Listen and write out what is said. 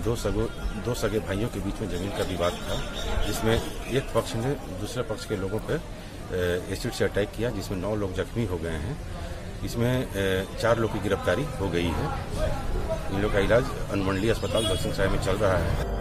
दो सगे भाइयों के बीच में जमीन का विवाद था, जिसमें एक पक्ष ने दूसरे पक्ष के लोगों पर एसिड से अटैक किया, जिसमें 9 लोग जख्मी हो गए हैं। इसमें 4 लोग की गिरफ्तारी हो गई है। इन लोग का इलाज अनुमंडलीय अस्पताल दलसिंहसराय में चल रहा है।